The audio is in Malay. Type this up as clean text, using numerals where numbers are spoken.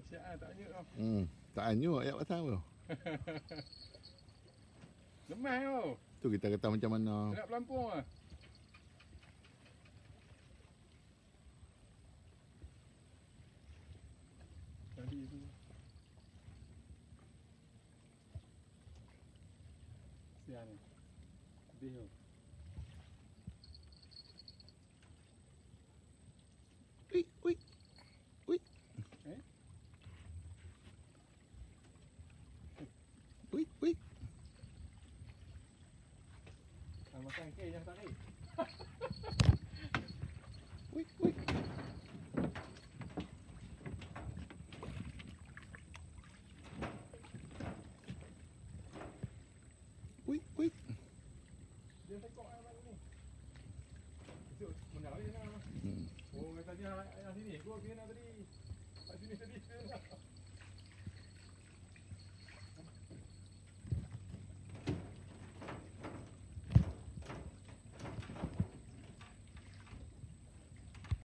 Siap lah, tak anyut tau. Tak anyut ayat pasal apa? Lemas tau. Tu kita kata macam mana. Nak pelampung lah. Tadi tu. Siap ni. Habis tu. Ui, ui. Ui. Eh? Ui, ui. Makan ke yang tarik. Ui, ui. Ui, ui. Dia tekok ayam ni. Esok menang je nak. Oh, tadi ayam sini. Gua kena tadi.